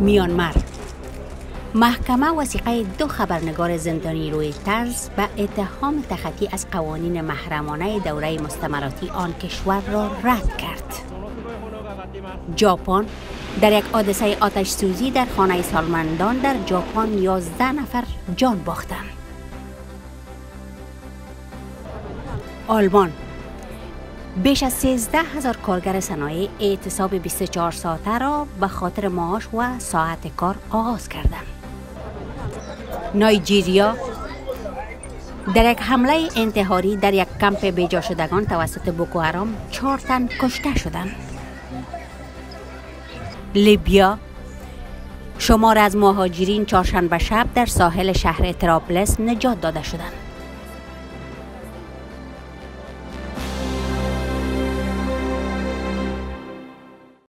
میانمار. محکمه وثیقه 2 خبرنگار زندانی رویترز به اتهام تخطی از قوانین محرمانه دوره مستعمراتی آن کشور را رد کرد. ژاپن در یک حادثه آتش سوزی در خانه سالمندان در ژاپن 11 نفر جان باختند. آلمان بیش از 13,000 کارگر صنایع اعتصاب 24 ساعته را به خاطر معاش و ساعت کار آغاز کردند. نایجیریا در یک حمله انتحاری در یک کمپ بیجا شدگان توسط بوکو حرام 4 تن کشته شدند. لیبیا شمار از مهاجرین چهارشنبه شب در ساحل شهر طرابلس نجات داده شدند.